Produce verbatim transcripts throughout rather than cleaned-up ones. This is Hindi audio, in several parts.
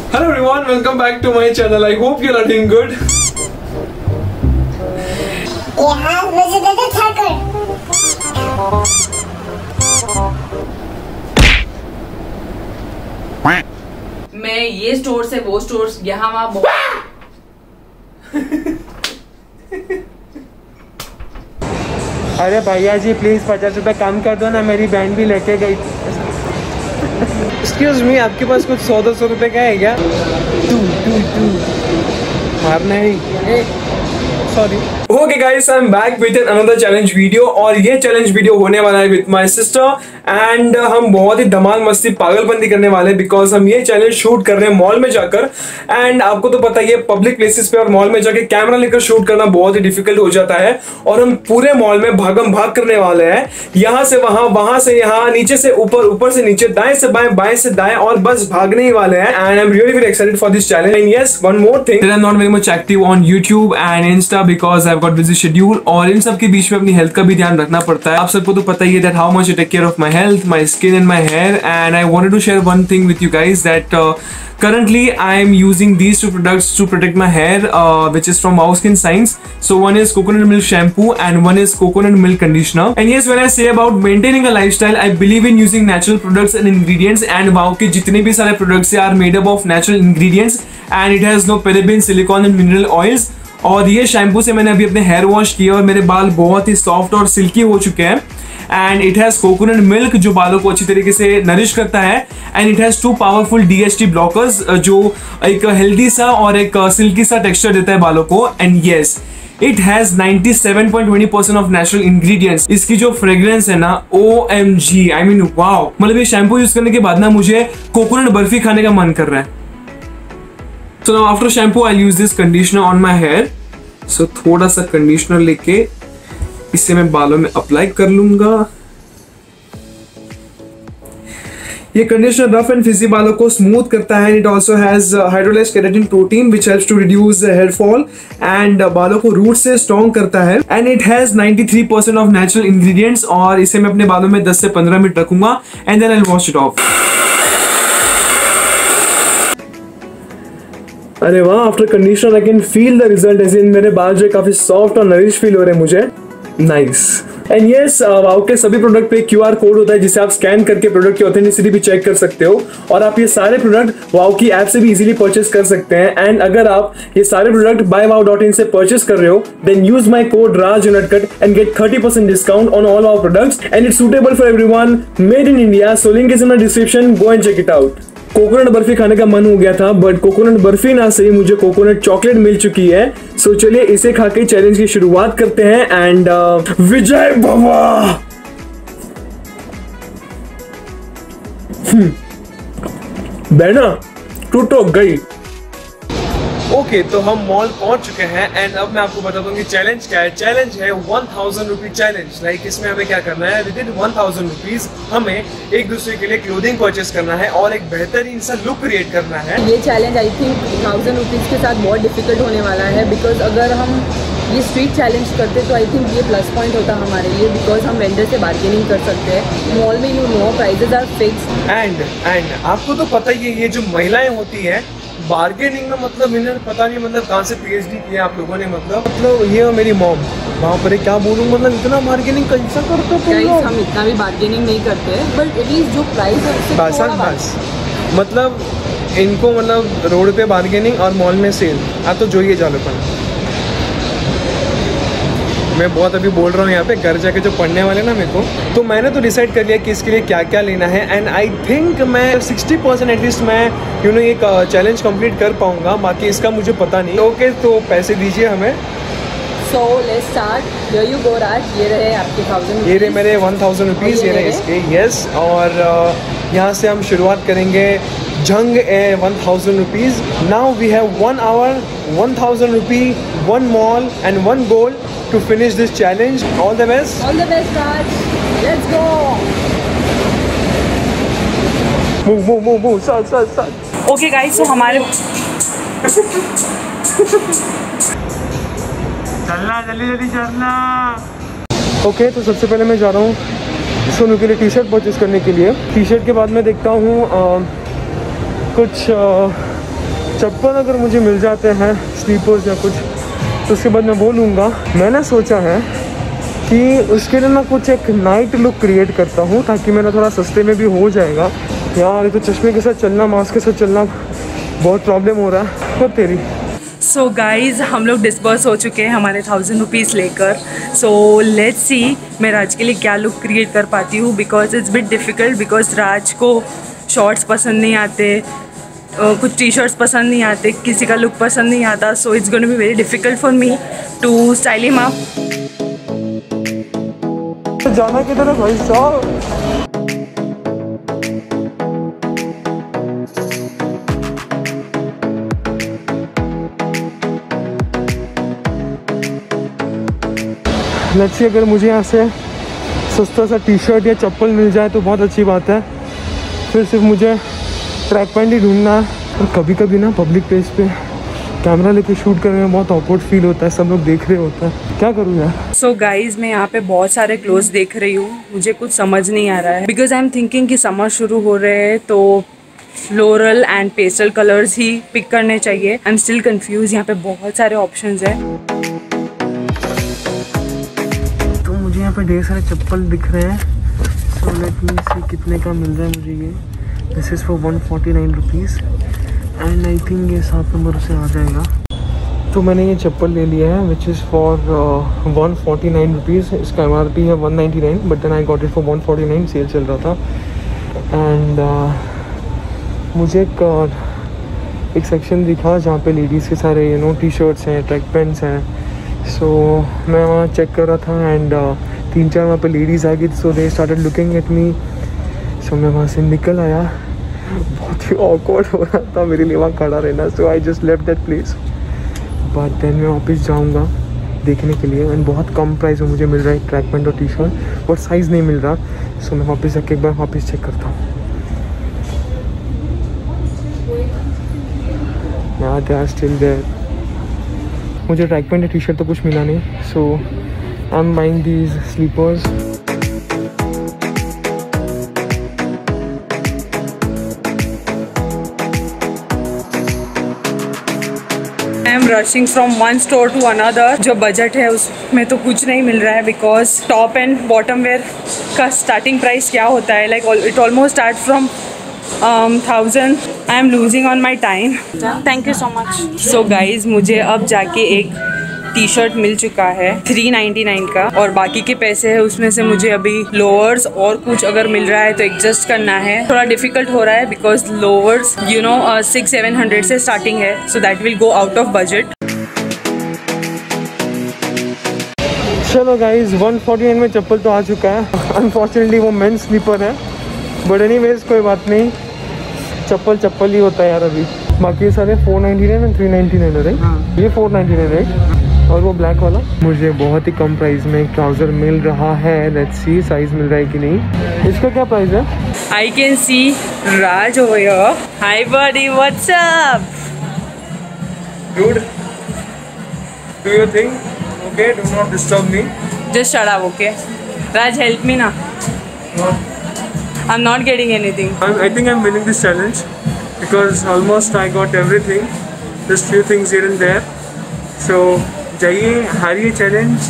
Hello everyone, welcome back to my channel. I hope you are doing good. यार मुझे दे दे ठाकर। मैं ये स्टोर से वो स्टोर यहाँ वहाँ बहुत अरे भैया जी प्लीज पचास रुपए कम कर दो ना, मेरी बहन भी लेके गई। एक्सक्यूज मी, आपके पास कुछ सौ दो सौ रुपए का है क्या? टू टू टू मारना है। Sorry. Okay guys, I'm back with another challenge video और ये challenge video होने वाला है with my sister and uh, हम बहुत ही धमाल मस्ती पागलपंती करने वाले हैं because हम ये challenge शूट कर रहे हैं मॉल में जाकर। and आपको तो पता ही है पब्लिक प्लेसेस पे और मॉल में जाके कैमरा लेकर शूट करना बहुत ही डिफिकल्ट हो जाता है और हम पूरे मॉल में भागम भाग करने वाले हैं, यहाँ से वहां, वहां से यहाँ, नीचे से ऊपर, ऊपर से नीचे, दाएं से बाएं, बाएं से दाएं और बस भागने ही वाले हैं। and I'm really very excited for this challenge and yes, one more thing that I'm not very much active on YouTube and Insta because I've got busy schedule और इन सब के बीच में अपनी हेल्थ का भी ध्यान रखना पड़ता है। आप सबको तो पता ही है that how much I take care of my health, my skin and my hair and I wanted to share one thing with you guys that uh, currently I am using these two products to protect my hair uh, which is from Wow Skin Science. So one is coconut milk shampoo and one is coconut milk conditioner. And yes, when I say about maintaining a lifestyle, I believe in using natural products and ingredients and Wow के जितने भी सारे products are made up of natural ingredients and it has no parabens, silicone and mineral oils. और ये शैम्पू से मैंने अभी अपने हेयर वॉश किया और मेरे बाल बहुत ही सॉफ्ट और सिल्की हो चुके हैं and it has coconut milk जो बालों को अच्छी तरीके से नरिश करता है and it has two powerful D H T blockers जो एक हेल्दी सा और एक सिल्की सा टेक्सचर देता है बालों को and yes it has ninety seven point two zero percent of natural ingredients. इसकी जो फ्रेग्रेंस है ना, O M G, I mean wow, मतलब ये शैम्पू यूज करने के बाद ना मुझे कोकोनट बर्फी खाने का मन कर रहा है। So now after shampoo I'll use this conditioner on my hair. So थोड़ा सा कंडीशनर लेके इसे मैं बालों में अप्लाई कर लूंगा। ये कंडीशनर रफ एंड फिजी बालों को स्मूथ करता है। It also has hydrolysed keratin protein which helps to reduce hair fall and बालों को रूट से स्ट्रॉन्ग करता है and it has ninety three percent of natural ingredients और इसे मैं अपने बालों में दस से पंद्रह मिनट रखूंगा and then I will wash it off. अरे वाह, after conditioner I can feel the result as in मेरे बाल जो काफी सॉफ्ट और नरिश फील हो रहे हैं मुझे। नाइस एंड यस, वाओ के सभी प्रोडक्ट पे क्यू आर कोड होता है जिसे आप स्कैन करके प्रोडक्ट की ऑथेंटिसिटी भी चेक कर सकते हो और आप ये सारे प्रोडक्ट वाओ की ऐप से भी इजीली परचेस कर सकते हैं एंड अगर आप ये सारे product by Wow dot in से परचेस कर रहे हो then use my code Raj Natkat and get thirty percent discount on all our products and it's suitable for everyone, made in India. So link is in the description, go and check it out. Coconut barfi खाने का मन हो गया था बट कोकोनट बर्फी ना सही, मुझे कोकोनट चॉकलेट मिल चुकी है। सो चलिए इसे खा के चैलेंज की शुरुआत करते हैं एंड uh, विजय भवा। बैना टूटो गई। ओके okay, तो हम मॉल पहुंच चुके हैं एंड अब मैं आपको बता दूं कि चैलेंज क्या है। चैलेंज है one thousand rupee challenge. Like इसमें हमें क्या करना है, within one thousand rupees हमें एक दूसरे के लिए क्लोथिंग परचेस करना है और एक बेहतरीन सा लुक क्रिएट करना है। ये challenge I think thousand rupees के साथ बहुत डिफिकल्ट होने वाला है बिकॉज अगर हम ये स्ट्रीट चैलेंज करते तो आई थिंक ये प्लस पॉइंट होता हमारे लिए बिकॉज हम वेंडर से बार्गेनिंग कर सकते हैं। मॉल में you know prices are fixed and and आपको तो पता ही है ये जो महिलाएं होती है बार्गेनिंग में, मतलब इन्हें पता नहीं मतलब कहाँ से पीएचडी किया आप लोगों ने। मतलब मतलब ये मेरी मॉम, वहाँ पर क्या बोलूँ, मतलब इतना बार्गेनिंग कैसा करते हो? हम इतना भी बार्गेनिंग नहीं करते बट एटलीस्ट जो प्राइस है बस बस मतलब इनको मतलब रोड पे बार्गेनिंग और मॉल में सेल, आप तो जो ये जालो पर। मैं बहुत अभी बोल रहा हूँ यहाँ पे, घर जाके जो पढ़ने वाले ना मेरे को, तो मैंने तो डिसाइड कर लिया कि इसके लिए क्या क्या लेना है एंड आई थिंक मैं सिक्सटी परसेंट एटलीस्ट मैं यू नो ये चैलेंज कंप्लीट कर पाऊँगा, बाकी इसका मुझे पता नहीं। ओके okay, तो पैसे दीजिए हमें। So let's start, here you go Raj. ये रहे आपके थाउजेंड, ये रहे मेरे वन थाउजेंड रुपीज़, ये रहे इसके। यस, और यहाँ से हम शुरुआत करेंगे जंग ए one thousand rupees. Now we have one hour, one thousand rupee, one mall and one goal to finish this challenge. All the best. All the best, Raj. Let's go. Move, move, move, move. Sal, sal, sal. Okay, guys. So हमारे चलना, जल्दी जल्दी चलना। ओके okay, तो सबसे पहले मैं जा रहा हूँ सोनू के लिए टी शर्ट परचेज करने के लिए। टी शर्ट के बाद मैं देखता हूँ कुछ चप्पल अगर मुझे मिल जाते हैं स्लीपर्स या कुछ तो उसके बाद मैं वो लूँगा। मैंने सोचा है कि उसके लिए मैं कुछ एक नाइट लुक क्रिएट करता हूँ ताकि मेरा थोड़ा सस्ते में भी हो जाएगा। यार ये तो चश्मे के साथ चलना, मास्क के साथ चलना बहुत प्रॉब्लम हो रहा है। तो तेरी सो so गाइज हम लोग डिस्पर्स हो चुके हैं हमारे थाउजेंड रुपीज़ लेकर। सो लेट्स सी मैं राज के लिए क्या लुक क्रिएट कर पाती हूँ, because it's bit difficult. Because Raj को शॉर्ट्स पसंद नहीं आते, uh, कुछ टी शर्ट्स पसंद नहीं आते, किसी का लुक पसंद नहीं आता। So it's going to be very difficult for me to style him up. जाना किधर है भाई साहब? लेट्स सी अगर मुझे यहाँ से सस्ता सा टी शर्ट या चप्पल मिल जाए तो बहुत अच्छी बात है। फिर सिर्फ मुझे ट्रैक पैंट ही ढूंढना है। और कभी कभी ना पब्लिक प्लेस पे कैमरा लेके शूट करने में बहुत ऑकवर्ड फील होता है, सब लोग देख रहे होता है, क्या करूँ यार। सो गाइज मैं यहाँ पे बहुत सारे क्लोथ्स देख रही हूँ, मुझे कुछ समझ नहीं आ रहा है। बिकॉज आई एम थिंकिंग कि समर शुरू हो रहे हैं तो फ्लोरल एंड पेस्टल कलर्स ही पिक करने चाहिए। आई एम स्टिल कंफ्यूज, यहाँ पे बहुत सारे ऑप्शंस है। तो मुझे यहाँ पे ढेर सारे चप्पल दिख रहे हैं। सो लेट मी सी कितने का मिल रहा है मुझे ये। This is for one forty nine rupees and I think ये सात नंबर से आ जाएगा। तो मैंने ये चप्पल ले लिया है which is for one forty nine rupees. इसका एम आर पी है one ninety nine, but then I got it for one forty nine, sale चल रहा था। एंड uh, मुझे एक uh, एक सेक्शन दिखा जहाँ पे लेडीज़ के सारे यू नो टी शर्ट्स हैं, ट्रैक पैंट्स हैं। सो so, मैं वहाँ चेक कर रहा था एंड uh, तीन चार वहाँ पे लेडीज़ आ गई। So they started looking at me. So मैं वहाँ से निकल आया, बहुत ही ऑकवर्ड हो रहा था मेरे लिए वहाँ खड़ा रहना। So I just left that place. But then मैं वापस जाऊँगा देखने के लिए एंड बहुत कम प्राइस में मुझे मिल रहा है ट्रैक पैंट और टी शर्ट, बट साइज़ नहीं मिल रहा। सो so, मैं वापस जाके एक बार वापस चेक करता हूँ। यार दे आर स्टिल देयर। मुझे ट्रैक पैंट या टी शर्ट तो कुछ मिला नहीं। So I am buying these slippers. I am rushing from one store to another. जो बजट है उसमें तो कुछ नहीं मिल रहा है, because top and bottom wear का स्टार्टिंग प्राइस क्या होता है, like it almost start from thousand. I am losing on my time. Thank you so much. So guys मुझे अब जाके एक टी शर्ट मिल चुका है थ्री नाइन्टी नाइन का, और बाकी के पैसे है उसमें से मुझे अभी लोअर्स और कुछ अगर मिल रहा है तो एडजस्ट करना है। थोड़ा डिफिकल्ट हो रहा है because lowers you know six seven hundred से स्टार्टिंग है, so that will go out of budget. चलो गाइज वन फोर्टी नाइन में चप्पल तो आ चुका है। अनफॉर्चुनेटली वो मेन स्लीपर है, बट एनीवेज कोई बात नहीं, चप्पल चप्पल ही होता है यार। अभी बाकी सारे four ninety nine and three ninety nine है राइट। ये फोर नाइन्टी नाइन राइट, और वो ब्लैक वाला मुझे बहुत ही कम प्राइस में एक ट्राउज़र मिल रहा है। लेट्स सी साइज़ मिल रहा है कि नहीं। इसका क्या प्राइस है? I can see Raj over here. Hi buddy, what's up? Dude, do your thing. Okay, do not disturb me. Just shut up, okay? Raj, help me na. No. I'm not getting anything. I'm, I think I'm winning this challenge because almost I got everything. Just few things here and there. So, जाइए हारिए challenge.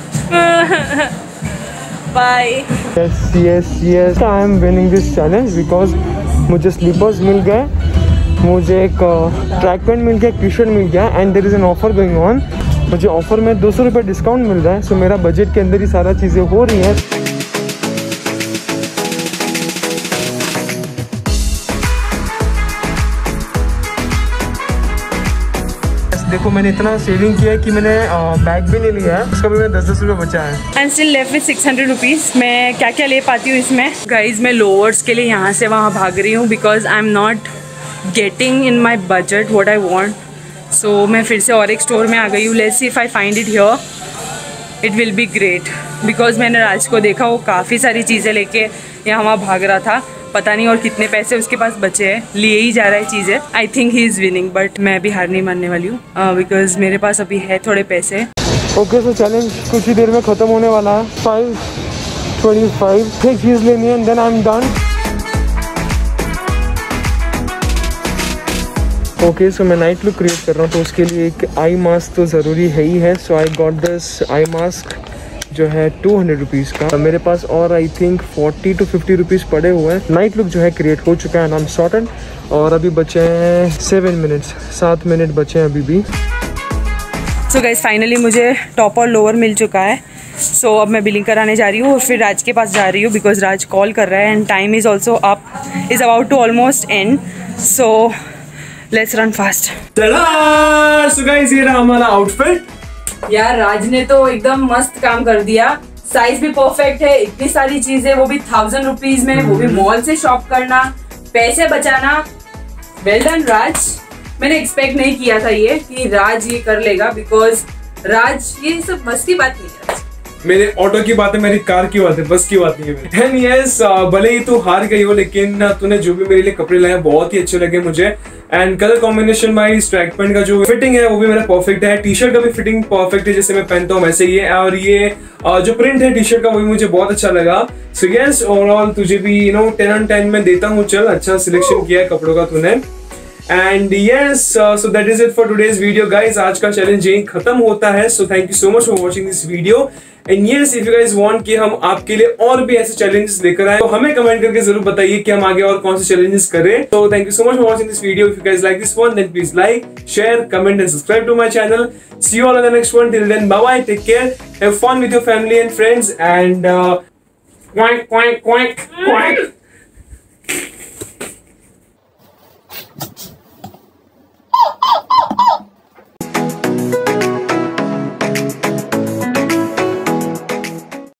Bye. Yes, yes, yes. I am winning this challenge because मुझे स्लीपर्स मिल गए, मुझे एक ट्रैक पैंट मिल गया, एक टी शर्ट मिल गया and there is an offer going on. मुझे ऑफर में दो सौ रुपये डिस्काउंट मिल रहा है। सो मेरा बजट के अंदर ही सारा चीज़ें हो रही हैं। देखो मैंने इतना सेविंग किया है कि मैंने बैग भी ले लिया है, उसका भी मैंने दस दस रुपये बचा है। And still left with six hundred rupees. मैं क्या क्या ले पाती हूँ इसमें? गाइज मैं लोअर्स के लिए यहाँ से वहाँ भाग रही हूँ because I am not getting in my budget what I want. So मैं फिर से और एक स्टोर में आ गई हूँ। Let's see if I find it here, it will be great. Because मैंने राज को देखा वो काफ़ी सारी चीज़ें लेके यहाँ वहाँ भाग रहा था, पता नहीं और कितने पैसे उसके पास बचे हैं, लिए ही जा रहा है चीज़ें। I think he is winning, but मैं भी हार नहीं मानने वाली हूँ बिकॉज मेरे पास अभी है थोड़े पैसे। ओके सो चैलेंज कुछ ही देर में ख़त्म होने वाला है। फाइव ट्वेंटी फाइव एक चीज़ लेनी है and then I am done. Okay so मैं नाइट लुक क्रिएट कर रहा हूँ, तो उसके लिए एक आई मास्क तो ज़रूरी है ही है। So I got this eye mask जो है टू हंड्रेड रुपीज़ का। मेरे पास और I think forty to fifty rupees पड़े हुए हैं। नाइट लुक जो है क्रिएट हो चुका है, नाम सॉर्टेड। और अभी बचे हैं सेवन मिनट्स, सात मिनट बचे हैं अभी भी। सो गाइस फाइनली मुझे टॉप और लोअर मिल चुका है। सो so, अब मैं बिलिंग कराने जा रही हूँ और फिर राज के पास जा रही हूँ बिकॉज राज कॉल कर रहा है and time is also up, is about to almost end. So let's run fast. So guys ये रहा हमारा आउटफिट। यार राज ने तो एकदम मस्त काम कर दिया, साइज भी परफेक्ट है, इतनी सारी चीजें, वो भी थाउजेंड रुपीज में, वो भी मॉल से शॉप करना, पैसे बचाना। Well done Raj. मैंने एक्सपेक्ट नहीं किया था ये कि राज ये कर लेगा बिकॉज राज ये सब बस की बात नहीं है। मेरे ऑटो की बात है, मेरी कार की बात है, बस की बात नहीं है। एंड यस भले ही तू हार गई हो लेकिन तूने जो भी मेरे लिए कपड़े लाए बहुत ही अच्छे लगे मुझे। And colour combination wise track pant का जो फिटिंग है वो भी मेरा परफेक्ट है, टी शर्ट का भी फिटिंग परफेक्ट है, जैसे मैं पहनता हूँ वैसे ही है। और ये uh, जो प्रिंट है टी शर्ट का वो भी मुझे बहुत अच्छा लगा। सो यस ओवरऑल तुझे भी you know ten on ten में देता हूँ। चल अच्छा सिलेक्शन किया है कपड़ों का तूने। And yes so that is it for today's video guys. आज का चैलेंज यही खत्म होता है। So thank you so much for watching this video. And yes if you guys want कि हम आपके लिए और भी ऐसे चैलेंजेस लेकर आए तो हमें कमेंट करके जरूर बताइए कि हम आगे और कौन से चैलेंजेस करें। तो thank you so much for watching this video. If you guys like this one then please like, share, comment and subscribe to my channel. See you all in the next one. Till then bye bye, take care, have fun with your family and friends and quick quick quick क्वाइक।